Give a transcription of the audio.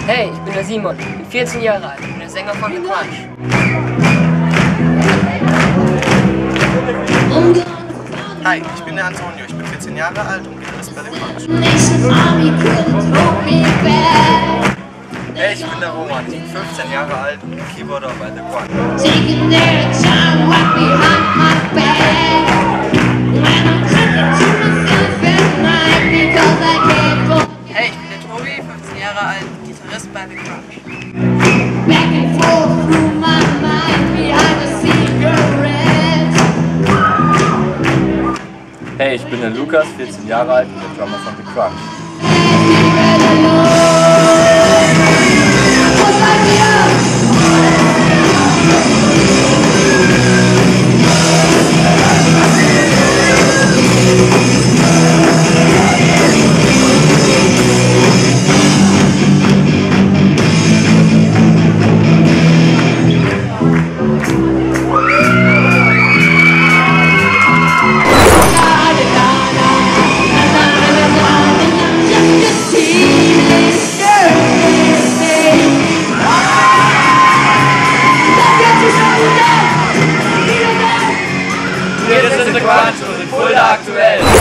Hey, ich bin der Simon, bin 14 Jahre alt, bin der Sänger von The Crunch. Hi, ich bin der Antonio, ich bin 14 Jahre alt und Gitarrist bei The Crunch. Hey, ich bin der Roman, ich bin 15 Jahre alt und Keyboarder bei The Crunch. Hey, ich bin der Tobi, 15 Jahre alt, Gitarrist bei The Crunch. Hey, ich bin der Lukas, 14 Jahre alt und der Drummer von The Crunch. Wir sind The Crunch und sind Fulda aktuell.